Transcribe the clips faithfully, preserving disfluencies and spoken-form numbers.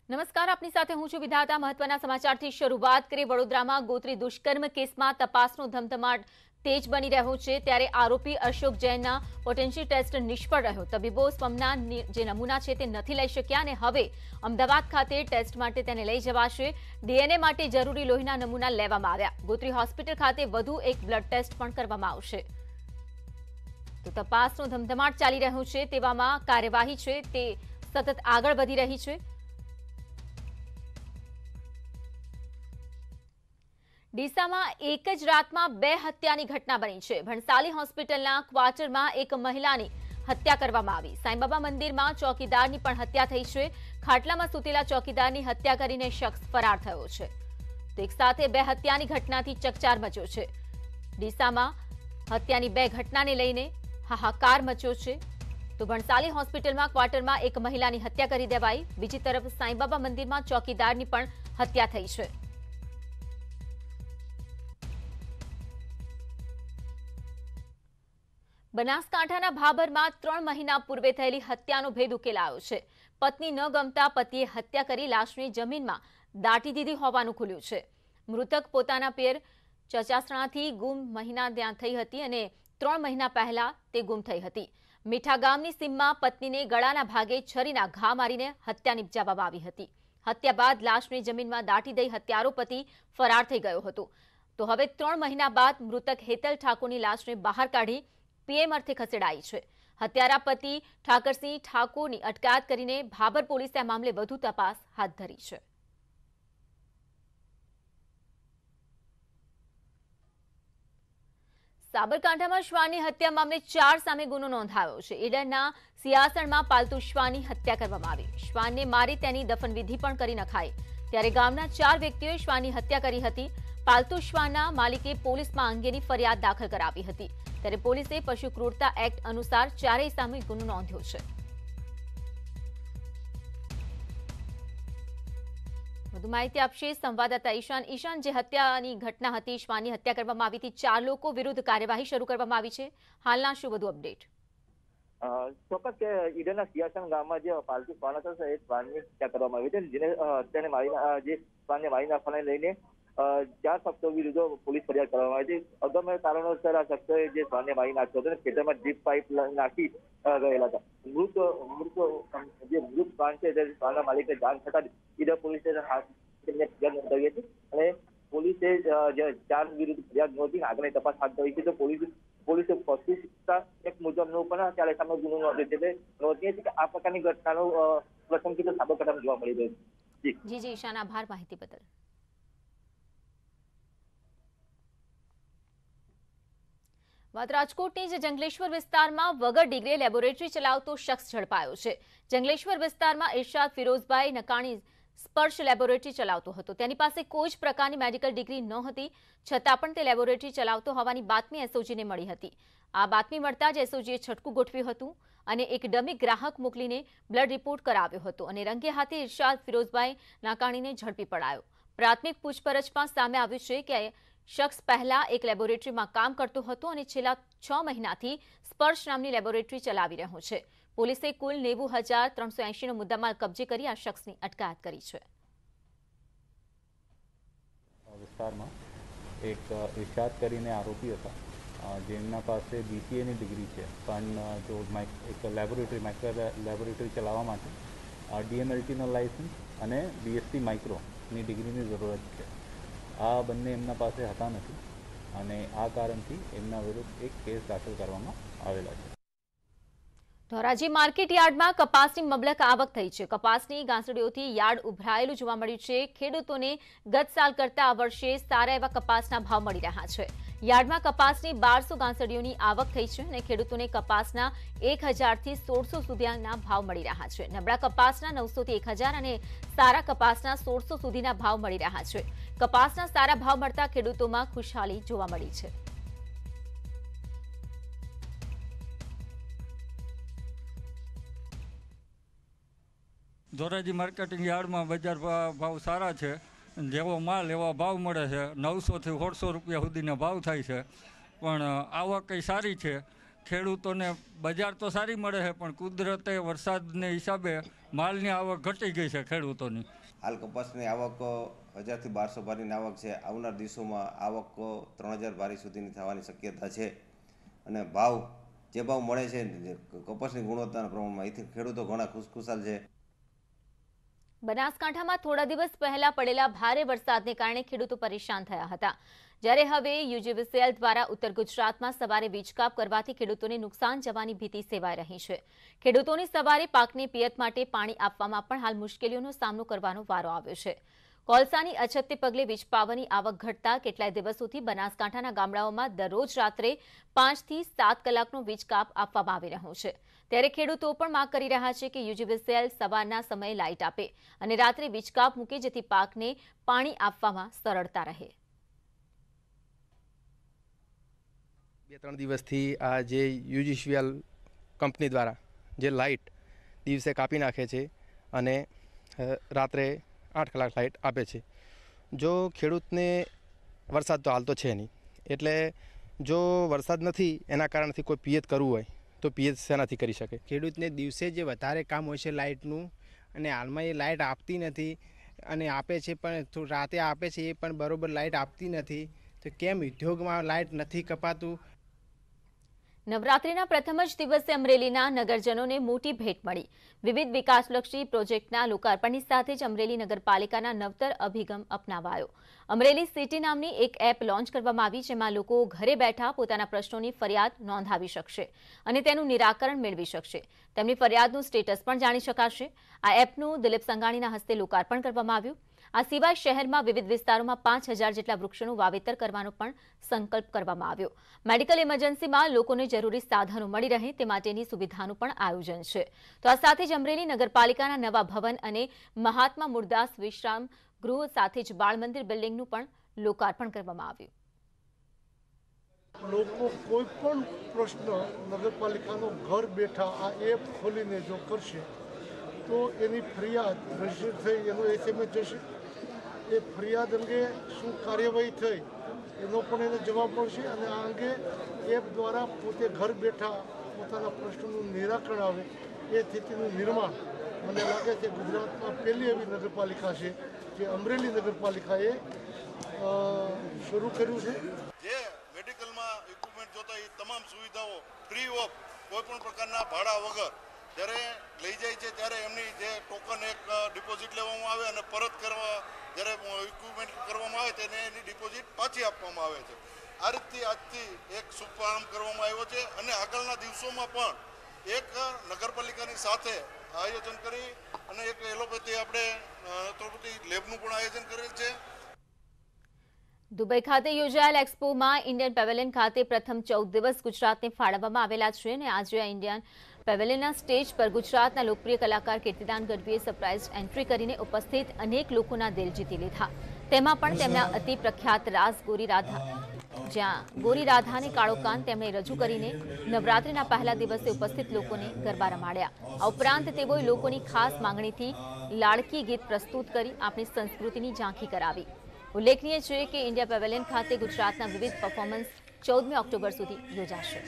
નમસ્કાર, આપની સાથે હું છું વિધાતા। મહત્વના સમાચારથી શરૂઆત કરીએ। વડોદરામાં ગોત્રી દુષ્કર્મ કેસમાં તપાસનો ધમધમાટ તેજ બની રહ્યો છે, ત્યારે આરોપી અશોક જૈનના પોટેન્શિયલ ટેસ્ટ નિષ્ફળ રહ્યો। તબીબો સ્પમના જે નમૂના છે તે નથી લઈ શક્યા અને હવે અમદાવાદ ખાતે ટેસ્ટ માટે તેને લઈ જવાશે। ડીએનએ માટે જરૂરી લોહીના નમૂના લેવામાં આવ્યા। ગોત્રી હોસ્પિટલ ખાતે વધુ એક બ્લડ ટેસ્ટ પણ કરવામાં આવશે। તો તપાસનો ધમધમાટ ચાલી રહ્યો છે, તેવામાં કાર્યવાહી છે તે સતત આગળ વધી રહી છે। ડીસામાં એક જ રાતમાં બે હત્યાની ઘટના બની છે। ભણસાલી હોસ્પિટલના ક્વાર્ટરમાં એક મહિલાની હત્યા કરવામાં આવી। સાંઈબાબા મંદિરમાં ચોકીદારની પણ હત્યા થઈ છે। ખાટલામાં સૂતેલા ચોકીદારની હત્યા કરીને શખ્સ ફરાર થયો છે। તો એક સાથે બે હત્યાની ઘટનાથી ચકચાર મચ્યો છે। ડીસામાં હત્યાની બે ઘટનાને લઈને હાહાકાર મચ્યો છે। તો ભણસાલી હોસ્પિટલમાં ક્વાર્ટરમાં એક મહિલાની હત્યા કરી દેવાઈ। બીજી તરફ સાંઈબાબા મંદિરમાં ચોકીદારની પણ હત્યા થઈ છે। બનાસકાંઠાના ભાભરમાં ત્રણ મહિના પૂર્વે થયેલી હત્યાનો ભેદ ઉકેલાયો છે। પત્ની ન ગમતા પતિએ હત્યા કરી લાશને જમીનમાં દાટી દીધી હોવાનું ખુલ્યું છે। મૃતક પોતાના પિયર ચચાસણાથી ગુમ મહિના ત્યાં થઈ હતી અને ત્રણ મહિના પહેલા તે ગુમ થઈ હતી। મીઠા ગામની સીમમાં પત્નીને ગળાના ભાગે છરીના ઘા મારીને હત્યા નિપજાવવામાં આવી હતી। હત્યા બાદ લાશને જમીનમાં દાટી દઈ હત્યારો પતિ ફરાર થઈ ગયો હતો। તો હવે ત્રણ મહિના બાદ મૃતક હેતલ ઠાકોરની લાશને બહાર કાઢી પીએમ અર્થે ખસેડાઈ છે। હત્યારા પતિ ઠાકરસિંહ ઠાકોરની અટકાયત કરીને ભાભર પોલીસે આ મામલે વધુ તપાસ હાથ ધરી છે। સાબરકાંઠામાં શ્વાનની હત્યા મામલે ચાર સામે ગુનો નોંધાયો છે। ઈડરના સિયાસણમાં પાલતુ શ્વાનની હત્યા કરવામાં આવી। શ્વાનને મારી તેની દફનવિધિ પણ કરી નખાઈ। ત્યારે ગામના ચાર વ્યક્તિઓએ શ્વાનની હત્યા કરી હતી। પાલતુ શ્વાનના માલિકે પોલીસમાં અંગેની ફરિયાદ દાખલ કરાવી હતી। ત્યારે પોલીસે પશુ ક્રૂરતા એક્ટ અનુસાર ચારેય સામે ગુનો નોંધ્યો છે। વધુ માહિતી આપશે સંવાદદાતા ઈશાન। ઈશાન, જે હત્યાની ઘટના હતી, શ્વાનની હત્યા કરવામાં આવી હતી, ચાર લોકો વિરુદ્ધ કાર્યવાહી શરૂ કરવામાં આવી છે। હાલના શું વધુ અપડેટ? ચોક્કસ કે ઈડરના સિયાસણ ગામમાં જે પાલતુ શ્વાન હતો એ શ્વાનની હત્યા કરવામાં આવી હતી, જેને તેને મારી જે શ્વાનને મારી નાખવાને લઈને ચાર શખ્સો વિરુદ્ધ પોલીસ ફરિયાદ કરવામાં આવી હતી। અગમ્ય કારણોસર આ શખ્સોએ જે શ્વાનને મારી નાખ્યો હતો ખેતરમાં ડ્રીપ પાઇપ નાખી ગયેલા હતા। મૃત મૃત જે મૃત શ્વાન છે તે શ્વાનના માલિકે જાણ થતા ઈડર પોલીસ સ્ટેશન ફરિયાદ નોંધાવી હતી અને પોલીસે ચાર વિરુદ્ધ ફરિયાદ નોંધી આગળની તપાસ હાથ ધરી છે। તો પોલીસ પોલીસે પચીસ એક મુજબનો પણ ચારે સામે ગુનો નોંધ્યો છે। એટલે નોંધીએ છીએ કે આ પ્રકારની ઘટનાનો પ્રસંગથી તો સાબરકાંઠામાં જોવા મળી રહ્યો છે। જી જી ઈશાન, આભાર માહિતી બદલ। વાત રાજકોટની જ જંગલેશ્વર વિસ્તારમાં વગર ડિગ્રીએ લેબોરેટરી ચલાવતો શખ્સ ઝડપાયો છે। જંગલેશ્વર વિસ્તારમાં ઇરશાદ ફિરોઝભાઈ નકાણી સ્પર્શ લેબોરેટરી ચલાવતો હતો। તેની પાસે કોઈ જ પ્રકારની મેડિકલ ડિગ્રી ન હતી, છતાં પણ તે લેબોરેટરી ચલાવતો હોવાની બાતમી એસઓજીને મળી હતી। આ બાતમી મળતા જ એસઓજીએ છટકું ગોઠવ્યું હતું અને એક ડમી ગ્રાહક મોકલીને બ્લડ રિપોર્ટ કરાવ્યો હતો અને રંગે હાથે ઇરશાદ ફિરોઝભાઈ નાકાણીને ઝડપી પડાયો। પ્રાથમિક પૂછપરછમાં સામે આવ્યું છે કે શખ્સ પહેલા એક લેબોરેટરીમાં કામ કરતો હતો અને છેલ્લા છ મહિનાથી સ્પર્શ નામની લેબોરેટરી ચલાવી રહ્યો છે। પોલીસે કુલ નેવું હજાર ત્રણસો એંશીનો મુદ્દામાલ કબજે કરી આ શખ્સની અટકાયત કરી છે। વિસ્તારમાં એક ઇરશાદ કરીને આરોપી હતા, જેમના પાસે બીસીએની ડિગ્રી છે, પણ જો એક લેબોરેટરી માઇક્રો લેબોરેટરી ચલાવવા માટે ડીએમએલટીનો લાઇસન્સ અને બીએસસી માઇક્રોની ડિગ્રીની જરૂરત છે। આ બંને એમના પાસે હતા નથી અને આ કારણથી એમના વિરુદ્ધ એક કેસ દાખલ કરવામાં આવેલા છે। ધોરાજી માર્કેટ યાર્ડમાં કપાસની મબલક આવક થઈ છે। કપાસની ગાંસડીઓથી યાર્ડ ઉભરાયેલું જોવા મળ્યું છે। ખેડૂતોને ગત સાલ કરતા આ વર્ષે સારા એવા કપાસના ભાવ મળી રહ્યા છે। યાર્ડમાં કપાસની બારસો ગાંસડીઓની આવક થઈ છે અને ખેડૂતોને કપાસના એક હજારથી સોળસો સુધીના ભાવ મળી રહ્યા છે। નબળા કપાસના નવસોથી એક હજાર અને સારા કપાસના સોળસો સુધીના ભાવ મળી રહ્યા છે। કપાસના સારા ભાવ મળતા ખેડૂતોમાં ખુશહાલી જોવા મળી છે। ધોરાજી માર્કેટિંગ યાર્ડમાં બજાર ભાવ સારા છે। જેવો માલ એવા ભાવ મળે છે। નવસોથી સોળસો રૂપિયા સુધીના ભાવ થાય છે, પણ આવક કંઈ સારી છે। ખેડૂતોને બજાર તો સારી મળે છે, પણ કુદરતે વરસાદને હિસાબે માલની આવક ઘટી ગઈ છે ખેડૂતોની. હાલ કપાસની આવક હજારથી બારસો ભારીની આવક છે. આવનાર દિવસોમાં આવક ત્રણ હજાર ભારી સુધીની થવાની શક્યતા છે અને ભાવ જે ભાવ મળે છે કપાસની ગુણવત્તાના પ્રમાણમાં એથી ખેડૂતો ઘણા ખુશખુશાલ છે. બનાસકાંઠામાં થોડા દિવસ પહેલા પડેલા ભારે વરસાદને કારણે ખેડૂતો પરેશાન થયા હતા, જ્યારે હવે યુજીવીસીએલ દ્વારા ઉત્તર ગુજરાતમાં સવારે વીજકાપ કરવાથી ખેડૂતોને નુકસાન જવાની ભીતિ સેવાઈ રહી છે. ખેડૂતોને સવારે પાકને પિયત માટે પાણી આપવામાં પણ હાલ મુશ્કેલીઓનો સામનો કરવાનો વારો આવ્યો છે. કોલસાની અછતને પગલે વીજ પાવરની આવક ઘટતા કેટલાય દિવસોથી બનાસકાંઠાના ગામડાઓમાં દરરોજ રાત્રે પાંચથી સાત કલાકનો વીજ કાપ આપવામાં આવી રહ્યો છે. ત્યારે ખેડૂતો પણ માંગ કરી રહ્યા છે કે યુજીવીસીએલ સવારના સમયે લાઇટ આપે અને રાત્રે વીજ કાપ મૂકે, જેથી પાકને પાણી આપવામાં સરળતા રહે. બે ત્રણ દિવસથી આ જે યુજીવીસીએલ કંપની દ્વારા જે લાઇટ દિવસે કાપી નાખે છે અને રાત્રે આઠ કલાક લાઇટ આપે છે. જો ખેડૂતને વરસાદ તો હાલ તો છે નહીં, એટલે જો વરસાદ નથી એના કારણથી કોઈ પિયત કરવું હોય તો પિયત શેનાથી કરી શકે? ખેડૂતને દિવસે જે વધારે કામ હોય છે લાઇટનું, અને હાલમાં એ લાઇટ આપતી નથી અને આપે છે પણ રાતે આપે છે એ પણ બરોબર લાઇટ આપતી નથી, તો કેમ ઉદ્યોગમાં લાઇટ નથી કપાતું? નવરાત્રીના પ્રથમ જ દિવસે અમરેલીના નગરજનોને મોટી ભેટ મળી. વિવિધ વિકાસલક્ષી પ્રોજેક્ટના લોકાર્પણની સાથે જ અમરેલી નગરપાલિકાના નવતર અભિગમ અપનાવાયો. અમરેલી સિટી નામની એક એપ લોન્ચ કરવામાં આવી, જેમાં લોકો ઘરે બેઠા પોતાના પ્રશ્નોની ફરિયાદ નોંધાવી શકશે અને તેનું નિરાકરણ મેળવી શકશે. તેમની ફરિયાદનું સ્ટેટસ પણ જાણી શકાશે. આ એપનું દિલીપ સંઘાણીના હસ્તે લોકાર્પણ કરવામાં આવ્યું. આ સિવાય શહેરમાં વિવિધ વિસ્તારોમાં પાંચ હજાર જેટલા વૃક્ષોનું વાવેતર કરવાનો પણ સંકલ્પ કરવામાં આવ્યો. મેડિકલ ઇમરજન્સીમાં લોકોને જરૂરી સાધનો મળી રહે તે માટેની સુવિધાનું પણ આયોજન છે. તો આ સાથે જ અમરેલી નગરપાલિકાના નવા ભવન અને મહાત્મા મૂળદાસ વિશ્રામ ગૃહ સાથે જ બાળ મંદિર બિલ્ડિંગનું પણ લોકાર્પણ કરવામાં આવ્યું. લોકો કોઈ પણ પ્રશ્ન નગરપાલિકાનો ઘર બેઠા આ એપ ખોલીને જો કરશે તો એની ફરિયાદ રજીસ્ટર થઈ એનો એસએમએસ જશે. એ ફરિયાદ અંગે શું કાર્યવાહી થઈ એનો પણ એને જવાબ મળશે અને આ અંગે એપ દ્વારા પોતે ઘર બેઠા પોતાના પ્રશ્નોનું નિરાકરણ આવે એ સ્થિતિનું નિર્માણ મને લાગે છે ગુજરાતમાં પહેલી એવી નગરપાલિકા છે જે અમરેલી નગરપાલિકાએ શરૂ કર્યું છે. જે મેડિકલમાં ઇક્વિપમેન્ટ જોતા એ તમામ સુવિધાઓ ફ્રી ઓફ કોઈ પણ પ્રકારના ભાડા વગર જ્યારે લઈ જાય છે ત્યારે એમની જે ટોકન એક ડિપોઝિટ લેવામાં આવે અને પરત કરવા જ્યારે ઇક્વિપમેન્ટ કરવામાં આવે તેને એની ડિપોઝિટ પાછી આપવામાં આવે છે. આ રીતથી આજથી એક શુભારંભ કરવામાં આવ્યો છે અને આગળના દિવસોમાં પણ એક નગરપાલિકાની સાથે આયોજન કરી અને એક એલોપેથી આપણે નેત્રોપેથી લેબનું પણ આયોજન કરેલ છે. દુબઈ ખાતે યોજાયેલ એક્સપોમાં ઇન્ડિયન પેવેલિયન ખાતે પ્રથમ ચૌદ દિવસ ગુજરાતને ફાળવવામાં આવેલા છે અને આજે આ ઇન્ડિયન પેવેલિયનના સ્ટેજ પર ગુજરાતના લોકપ્રિય કલાકાર કીર્તિદાન ગઢવીએ સરપ્રાઇઝ એન્ટ્રી કરીને ઉપસ્થિત અનેક લોકોના દિલ જીતી લીધા. તેમાં પણ તેમના અતિ પ્રખ્યાત રાસ ગોરી રાધા, જ્યાં ગોરી રાધાને કાળો કાન તેમણે રજૂ કરીને નવરાત્રિના પહેલા દિવસે ઉપસ્થિત લોકોને ગરબા રમાડ્યા. આ ઉપરાંત તેઓએ લોકોની ખાસ માંગણીથી લાડકી ગીત પ્રસ્તુત કરી આપણી સંસ્કૃતિની ઝાંખી કરાવી. ઉલ્લેખનીય છે કે ઇન્ડિયા પેવેલિયન ખાતે ગુજરાતના વિવિધ પરફોર્મન્સ ચૌદમી ઓક્ટોબર સુધી યોજાશે.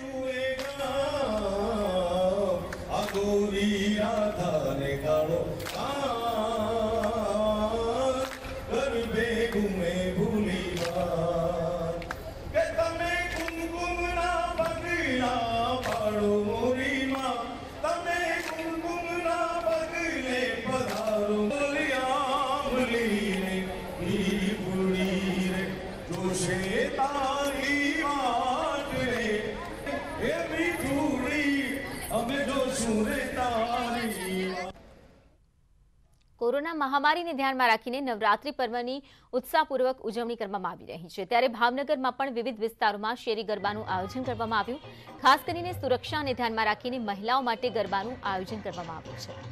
કોરોના મહામારીને ધ્યાનમાં રાખીને નવરાત્રી પર્વની ઉત્સાહપૂર્વક ઉજવણી કરવામાં આવી રહી છે, ત્યારે ભાવનગરમાં પણ વિવિધ વિસ્તારોમાં શેરી ગરબાનું આયોજન કરવામાં આવ્યું. ખાસ કરીને સુરક્ષાને ધ્યાનમાં રાખીને મહિલાઓ માટે ગરબાનું આયોજન કરવામાં આવ્યું છે.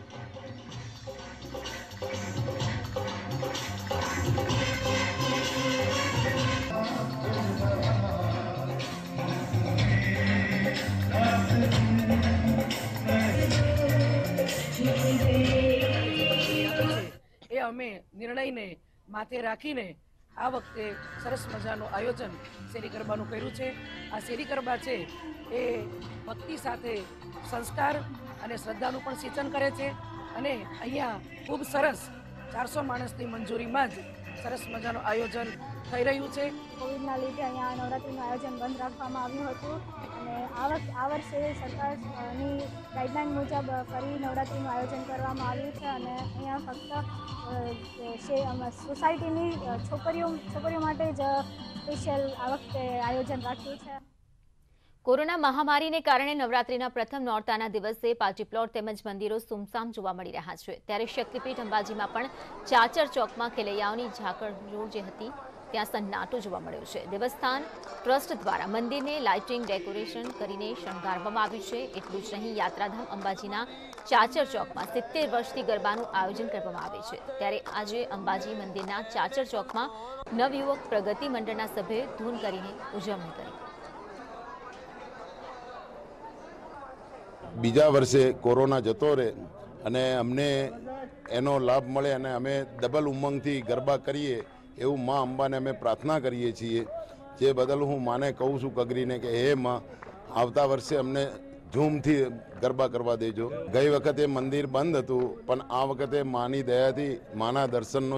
એ અમે નિર્ણયને માથે રાખીને આ વખતે સરસ મજાનું આયોજન શેરી ગરબાનું કર્યું છે. આ શેરી ગરબા છે એ ભક્તિ સાથે સંસ્કાર અને શ્રદ્ધાનું પણ સિંચન કરે છે અને અહીંયા ખૂબ સરસ ચારસો માણસની મંજૂરીમાં જ સરસ મજાનું આયોજન થઈ રહ્યું છે. કોવિડના લીધે અહીંયા નવરાત્રિનું આયોજન બંધ રાખવામાં આવ્યું હતું અને આ વખતે આ વર્ષે સરકારની ગાઈડલાઈન મુજબ ફરી નવરાત્રિનું આયોજન કરવામાં આવ્યું છે અને અહીંયા ફક્ત સોસાયટીની છોકરીઓ છોકરીઓ માટે જ સ્પેશિયલ આ વખતે આયોજન રાખ્યું છે. કોરોના મહામારીને કારણે નવરાત્રીના પ્રથમ નોરતાના દિવસે પાર્ટી પ્લોટ તેમજ મંદિરો સુમસામ જોવા મળી રહ્યા છે. ત્યારે શક્તિપીઠ અંબાજીમાં પણ ચાચર ચોકમાં ખેલૈયાઓની ઝાકળ જે હતી ત્યાં સન્નાટો જોવા મળ્યો છે. દેવસ્થાન ટ્રસ્ટ દ્વારા મંદિરને લાઇટિંગ ડેકોરેશન કરીને શણગારવામાં આવ્યું છે. એટલું જ નહીં, યાત્રાધામ અંબાજીના ચાચર ચોકમાં સિત્તેર વર્ષથી ગરબાનું આયોજન કરવામાં આવે છે. ત્યારે આજે અંબાજી મંદિરના ચાચર ચોકમાં નવયુવક પ્રગતિ મંડળના સભ્યોએ ધૂન કરીને ઉજવણી કરી. બીજા વર્ષે કોરોના જતો રહે અને અમને એનો લાભ મળે અને અમે ડબલ ઉમંગથી ગરબા કરીએ એવું મા અંબાને અમે પ્રાર્થના કરીએ છીએ. જે બદલ હું માને કહું છું કગરીને કે હે માં, આવતા વર્ષે અમને ઝૂમથી ગરબા કરવા દેજો. ગઈ વખતે મંદિર બંધ હતું, પણ આ વખતે માની દયાથી માના દર્શનનો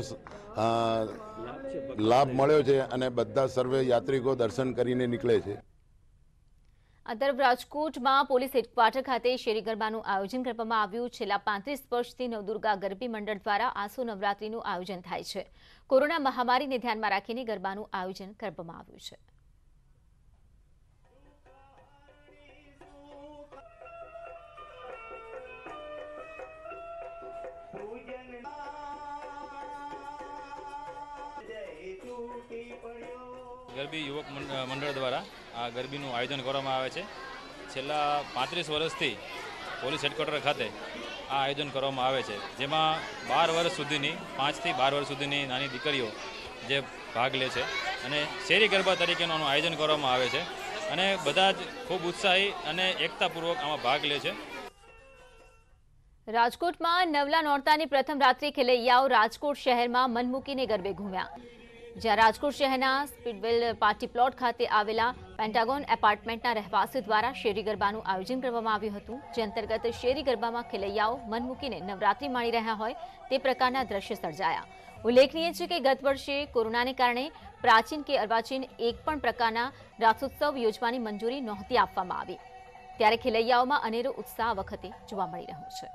લાભ મળ્યો છે અને બધા સર્વે યાત્રિકો દર્શન કરીને નીકળે છે. આ તરફ રાજકોટમાં પોલીસ હેડક્વાર્ટર ખાતે શેરી ગરબાનું આયોજન કરવામાં આવ્યું. છેલ્લા પાંત્રીસ વર્ષથી નવદુર્ગા ગરબી મંડળ દ્વારા આસો નવરાત્રીનું આયોજન થાય છે. કોરોના મહામારીને ધ્યાનમાં રાખીને ગરબાનું આયોજન કરવામાં આવ્યું છે. ગરબી યુવક મંડળ દ્વારા આ ગરબીનું આયોજન કરવામાં આવે છે. છેલ્લા પાંત્રીસ વર્ષથી પોલીસ હેડક્વાર્ટર ખાતે આ આયોજન કરવામાં આવે છે, જેમાં બાર વર્ષ સુધીની પાંચથી બાર વર્ષ સુધીની નાની દીકરીઓ જે ભાગ લે છે અને શેરી ગરબા તરીકેનું આનું આયોજન કરવામાં આવે છે અને બધા જ ખૂબ ઉત્સાહી અને એકતાપૂર્વક આમાં ભાગ લે છે. રાજકોટમાં નવલા નોરતાની પ્રથમ રાત્રે ખેલૈયાઓ રાજકોટ શહેરમાં મન મૂકીને ગરબે ઘૂમ્યા. જ્યાં રાજકોટ શહેરના સ્પીડવેલ પાર્ટી પ્લોટ ખાતે આવેલા પેન્ટાગોન એપાર્ટમેન્ટના રહેવાસીઓ દ્વારા શેરી ગરબાનું આયોજન કરવામાં આવ્યું હતું. જે અંતર્ગત શેરી ગરબામાં ખેલૈયાઓ મન મૂકીને નવરાત્રી માણી રહ્યા હોય તે પ્રકારના દ્રશ્ય સર્જાયા. ઉલ્લેખનીય છે કે ગત વર્ષે કોરોનાને કારણે પ્રાચીન કે અર્વાચીન એક પણ પ્રકારના રાસોત્સવ યોજવાની મંજૂરી નહોતી આપવામાં આવી. ત્યારે ખેલૈયાઓમાં અનેરો ઉત્સાહ વખતે જોવા મળી રહ્યો છે.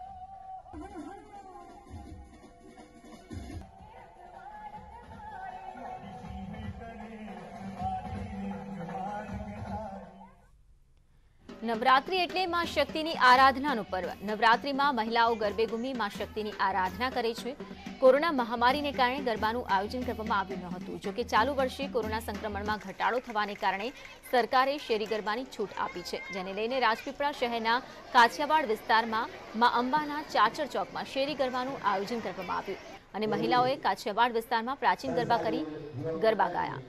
નવરાત્રી એટલે માં શક્તિની આરાધનાનું પર્વ. નવરાત્રીમાં મહિલાઓ ગરબે ઘૂમી માં શક્તિની આરાધના કરે છે. કોરોના મહામારીને કારણે ગરબાનું આયોજન કરવામાં આવ્યું ન હતું. જોકે ચાલુ વર્ષે કોરોના સંક્રમણમાં ઘટાડો થવાને કારણે સરકારે શેરી ગરબાની છૂટ આપી છે, જેને લઈને રાજપીપળા શહેરના કાછિયાવાડ વિસ્તારમાં મા અંબાના ચાચર ચોકમાં શેરી ગરબાનું આયોજન કરવામાં આવ્યું અને મહિલાઓએ કાછિયાવાડ વિસ્તારમાં પ્રાચીન ગરબા કરી ગરબા ગાયા.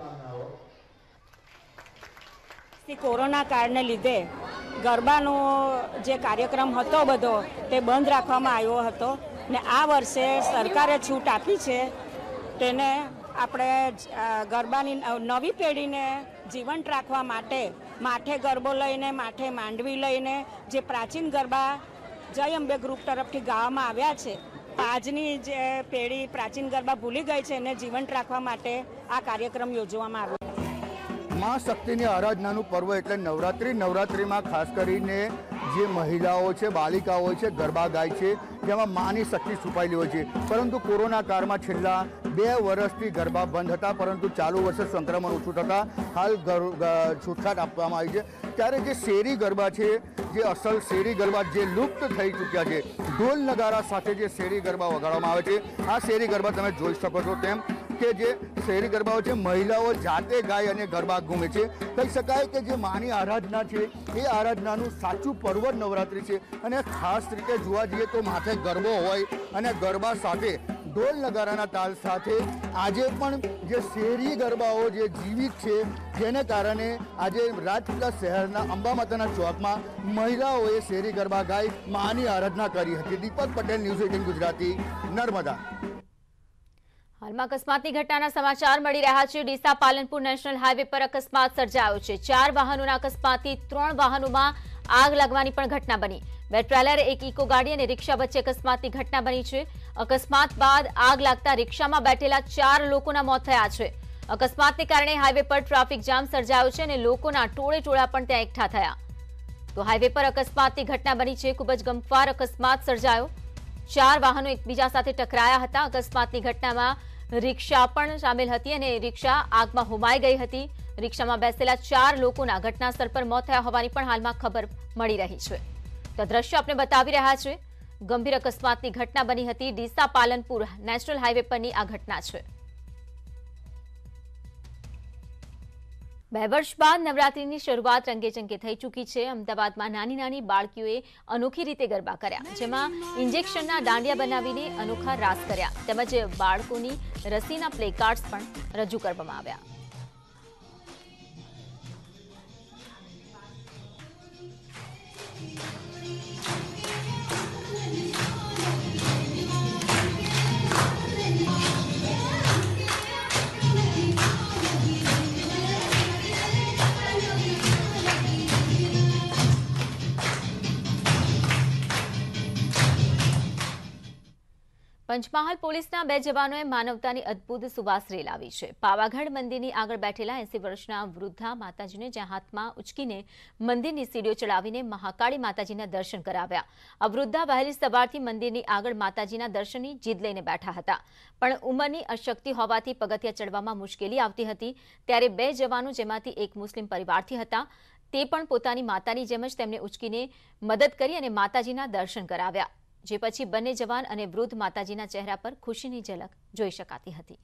કોરોના કાળને લીધે ગરબાનો જે કાર્યક્રમ હતો બધો તે બંધ રાખવામાં આવ્યો હતો ને આ વર્ષે સરકારે છૂટ આપી છે. તેને આપણે ગરબાની નવી પેઢીને જીવંત રાખવા માટે માથે ગરબો લઈને માથે માંડવી લઈને જે પ્રાચીન ગરબા જય અંબે ગ્રુપ તરફથી ગાવામાં આવ્યા છે, આજની જે પેઢી પ્રાચીન ગરબા ભૂલી ગઈ છે એને જીવંત રાખવા માટે આ કાર્યક્રમ યોજવામાં આવ્યો. માં શક્તિની આરાધનાનું પર્વ એટલે નવરાત્રિ. નવરાત્રિમાં ખાસ કરીને જે મહિલાઓ છે, બાલિકાઓ છે, ગરબા ગાય છે, જેમાં માની શક્તિ છુપાયેલી હોય છે. પરંતુ કોરોના કાળમાં છેલ્લા બે વર્ષથી ગરબા બંધ હતા, પરંતુ ચાલુ વર્ષે સંક્રમણ ઓછું થતાં હાલ છૂટછાટ આપવામાં આવી છે. ત્યારે જે શેરી ગરબા છે, જે અસલ શેરી ગરબા જે લુપ્ત થઈ ચૂક્યા છે, ઢોલ નગારા સાથે જે શેરી ગરબા વગાડવામાં આવે છે, આ શેરી ગરબા તમે જોઈ શકો છો તેમ કે જે શેરી ગરબાઓ છે મહિલાઓ જાતે ગાય અને ગરબા ઘૂમે છે. કહી શકાય કે જે માની આરાધના છે એ આરાધનાનું સાચું પર્વ નવરાત્રિ છે. અને ખાસ રીતે જોવા જઈએ તો માથે ગરબો હોય અને ગરબા સાથે ઢોલ નગારાના તાલ સાથે આજે પણ જે શેરી ગરબાઓ જે જીવિત છે, જેને કારણે આજે રાજપીપળા શહેરના અંબા માતાના ચોકમાં મહિલાઓએ શેરી ગરબા ગાઈ માની આરાધના કરી હતી. Deepak Patel, news eighteen Gujarati, Narmada. હાલમાં અકસ્માતની ઘટનાના સમાચાર મળી રહ્યા છે. ડીસા પાલનપુર નેશનલ હાઈવે પર અકસ્માત સર્જાયો છે. ચાર વાહનોના અકસ્માતથી ત્રણ વાહનોમાં આગ લાગવાની પણ ઘટના બની। બે ટ્રેલર, એક ઇકો ગાડી અને રિક્ષા વચ્ચે અકસ્માતની ઘટના બની છે। અકસ્માત બાદ આગ લાગતા રિક્ષામાં બેઠેલા ચાર લોકોના મોત થયા છે। અકસ્માતને કારણે હાઈવે પર ટ્રાફિક જામ સર્જાયો છે અને લોકોના ટોળે ટોળા પણ ત્યાં એકઠા થયા। તો હાઈવે પર અકસ્માતની ઘટના બની છે। ખૂબ જ ગમખ્વાર અકસ્માત સર્જાયો। ચાર વાહનો એકબીજા સાથે ટકરાયા હતા। અકસ્માતની ઘટનામાં રિક્ષા પણ સામેલ હતી અને રિક્ષા આગમાં હોમાઈ ગઈ હતી। રિક્ષામાં બેસેલા ચાર લોકોના ઘટના સ્થળ પર મોત થયા હોવાની પણ હાલમાં ખબર મળી રહી છે। તો દ્રશ્ય આપણે બતાવી રહ્યા છે। ગંભીર અકસ્માતની ઘટના બની હતી। ડીસા પાલનપુર નેશનલ હાઈવે પરની આ ઘટના છે। બે વર્ષ બાદ નવરાત્રીની શરૂઆત રંગેચંગે થઈ ચૂકી છે। અમદાવાદમાં નાની નાની બાળકીઓએ અનોખી રીતે ગરબા કર્યા, જેમાં ઇન્જેક્શનના દાંડિયા બનાવીને અનોખા રાસ કર્યા, તેમજ બાળકોની રસીના પ્લે કાર્ડ્સ પણ રજૂ કરવામાં આવ્યા। પંચમહાલ પોલીસના બે જવાનોએ માનવતાની અદ્ભુત સુવાસ રેલાવી છે। પાવાગઢ મંદિરની આગળ બેઠેલા એસી વર્ષના વૃદ્ધા માતાજીને જ્યાં હાથમાં ઉચકીને મંદિરની સીડીઓ ચડાવીને મહાકાળી માતાજીના દર્શન કરાવ્યા। આ વૃદ્ધા વહેલી સવારથી મંદિરની આગળ માતાજીના દર્શનની જીદ લઈને બેઠા હતા, પણ ઉંમરની અશક્તિ હોવાથી પગથિયા ચડવામાં મુશ્કેલી આવતી હતી। ત્યારે બે જવાનો, જેમાંથી એક મુસ્લિમ પરિવારથી હતા, તે પણ પોતાની માતાની જેમ જ તેમને ઉચકીને મદદ કરી અને માતાજીના દર્શન કરાવ્યા, જે પછી બંને જવાન અને વૃદ્ધ માતાજીના ચહેરા પર ખુશીની ઝલક જોઈ શકાતી હતી।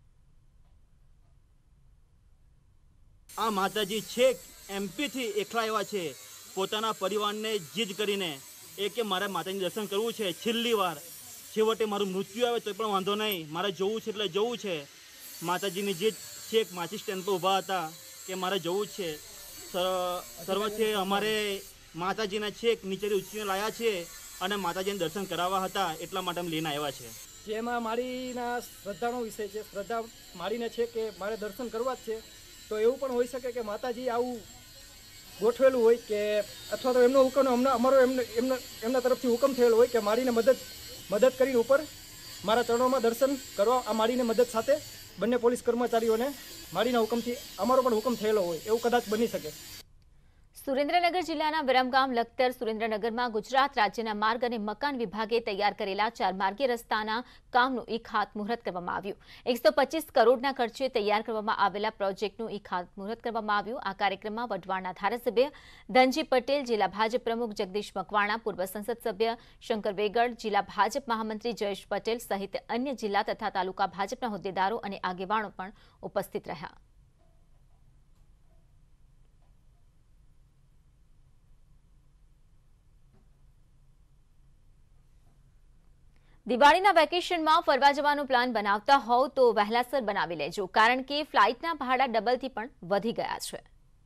આ માતાજી છેક એમપીથી એકલા આવ્યા છે, પોતાના પરિવારને જીદ કરીને એ કે મારે માતાજીનું દર્શન કરવું છે છેલ્લી વાર, છેવટે મારું મૃત્યુ આવે તો પણ વાંધો નહીં, મારે જવું છે એટલે જવું છે। માતાજીની જીદ છેક માછી સ્ટેન્ડ પર ઊભા હતા કે મારે જવું જ છે। સર્વથે અમારે માતાજીના છેક નીચેથી ઉછીને લાયા છે અને માતાજીને દર્શન કરાવવા હતા, એટલા માટે અમે લઈને આવ્યા છે। જેમાં મારીના શ્રદ્ધાનો વિષય છે, શ્રદ્ધા મારીને છે કે મારે દર્શન કરવા જ છે, તો એવું પણ હોઈ શકે કે માતાજી આવું ગોઠવેલું હોય કે અથવા તો એમનો હુકમ અમને અમારો એમને એમનો એમના તરફથી હુકમ થયેલો હોય કે મારીને મદદ મદદ કરીને ઉપર મારા ચરણોમાં દર્શન કરવા આ મારીને મદદ સાથે બંને પોલીસ કર્મચારીઓને મારીના હુકમથી અમારો પણ હુકમ થયેલો હોય, એવું કદાચ બની શકે। સુરેન્દ્રનગર જિલ્લાના વિરમગામ લખતર સુરેન્દ્રનગરમાં ગુજરાત રાજ્યના માર્ગ અને મકાન વિભાગે તૈયાર કરેલા ચાર માર્ગીય રસ્તાના કામનું ઈ ખાતમુહૂર્ત કરવામાં આવ્યું। એકસો પચીસ કરોડના ખર્ચે તૈયાર કરવામાં આવેલા પ્રોજેક્ટનું ઈ ખાતમુહૂર્ત કરવામાં આવ્યું। આ કાર્યક્રમમાં વઢવાણના ધારાસભ્ય ધનજી પટેલ, જિલ્લા ભાજપ પ્રમુખ જગદીશ મકવાણા, પૂર્વ સંસદ સભ્ય શંકર વેગડ, જિલ્લા ભાજપ મહામંત્રી જયેશ પટેલ સહિત અન્ય જિલ્લા તથા તાલુકા ભાજપના હોદ્દેદારો અને આગેવાનો પણ ઉપસ્થિત રહ્યા। દિવાળીના વેકેશનમાં ફરવા જવાનો પ્લાન બનાવતા હોવ તો વહેલાસર બનાવી લેજો, કારણ કે ફ્લાઇટના ભાડા ડબલથી પણ વધી ગયા છે।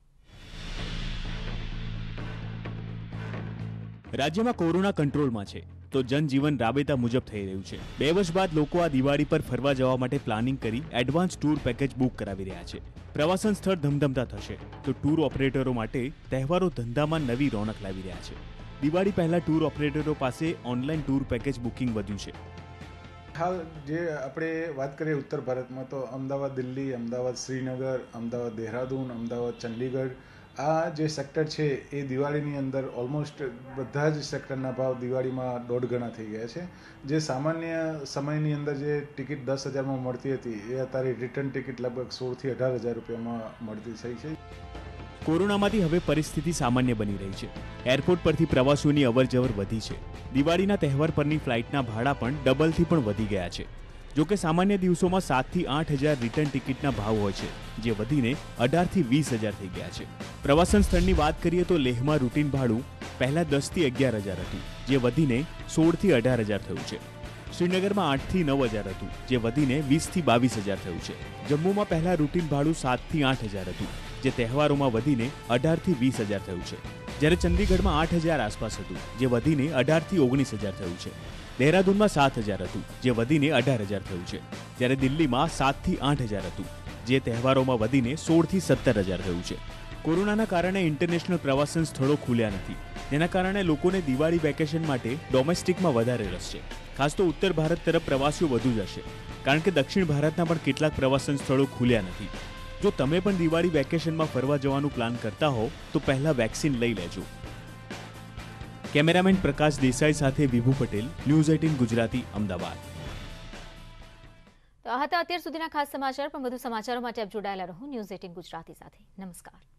રાજ્યમાં કોરોના કંટ્રોલમાં છે તો જનજીવન રાબેતા મુજબ થઈ રહ્યું છે। બે વર્ષ બાદ લોકો આ દિવાળી પર ફરવા જવા માટે પ્લાનિંગ કરી એડવાન્સ ટૂર પેકેજ બુક કરાવી રહ્યા છે। પ્રવાસન સ્થળ ધમધમતા થશે તો ટૂર ઓપરેટરો માટે તહેવારો ધંધામાં નવી રોનક લાવી રહ્યા છે। દિવાળી પહેલા ટૂર ઓપરેટરો પાસે ઓનલાઈન ટૂર પેકેજ બુકિંગ વધ્યું છે। હાલ જે આપણે વાત કરીએ ઉત્તર ભારતમાં તો અમદાવાદ દિલ્હી, અમદાવાદ શ્રીનગર, અમદાવાદ દેહરાદૂન, અમદાવાદ ચંડીગઢ, આ જે સેક્ટર છે એ દિવાળીની અંદર ઓલમોસ્ટ બધા જ સેક્ટરના ભાવ દિવાળીમાં દોઢ ગણા થઈ ગયા છે। જે સામાન્ય સમયની અંદર જે ટિકિટ દસ હજારમાં મળતી હતી એ અત્યારે રિટર્ન ટિકિટ લગભગ સોળથી અઢાર હજાર રૂપિયામાં મળતી થઈ છે। કોરોનામાંથી હવે પરિસ્થિતિ સામાન્ય બની રહી છે। એરપોર્ટ પરથી પ્રવાસીઓની અવરજવર વધી છે। દિવાળીના તહેવાર પરની ફ્લાઇટના ભાડા પણ ડબલથી પણ વધી ગયા છે। જોકે સામાન્ય દિવસોમાં સાતથી આઠ હજાર રિટર્ન ટિકિટના ભાવ હોય છે, જે વધીને અઢારથી વીસ હજાર થઈ ગયા છે। પ્રવાસન સ્થળની વાત કરીએ તો લેહમાં રૂટીન ભાડું પહેલા દસથી અગિયાર હજાર હતું, જે વધીને સોળથી અઢાર હજાર થયું છે। શ્રીનગરમાં આઠથી નવ હજાર હતું, જે વધીને વીસથી બાવીસ હજાર થયું છે। જમ્મુમાં પહેલા રૂટીન ભાડું સાતથી આઠ હજાર હતું, જે તહેવારોમાં વધીને અઢારથી વીસ હજાર થયું છે। જ્યારે ચંદીગઢમાં આઠ હજાર આસપાસ હતું, જે વધીને અઢારથી ઓગણીસ હજાર થયું છે। દેહરાદૂનમાં સાત હજાર હતું, જે વધીને અઢાર હજાર થયું છે। જ્યારે દિલ્હીમાં સાતથી આઠ હજાર હતું, જે તહેવારોમાં વધીને સોળથી સત્તર હજાર થયું છે। કોરોનાના કારણે ઇન્ટરનેશનલ પ્રવાસન સ્થળો ખુલ્યા નથી, જેના કારણે લોકોને દિવાળી વેકેશન માટે ડોમેસ્ટિકમાં વધારે રસ છે. ખાસ તો ઉત્તર ભારત તરફ પ્રવાસીઓ વધુ જશે, કારણ કે દક્ષિણ ભારતના પણ કેટલાક પ્રવાસન સ્થળો ખુલ્યા નથી. જો તમે પણ દિવાળી વેકેશનમાં ફરવા જવાનું પ્લાન કરતા હો તો પહેલા વેક્સિન લઈ લેજો. કેમેરામેન પ્રકાશ દેસાઈ સાથે વિભુ પટેલ, ન્યૂઝ અઠ્ઠાવીસ ગુજરાતી, અમદાવાદ. તો આ હતા અત્યાર સુધીના ખાસ સમાચાર, પણ વધુ સમાચારો માટે આપ જોડાયેલા રહો ન્યૂઝ અઠ્ઠાવીસ ગુજરાતી સાથે. નમસ્કાર.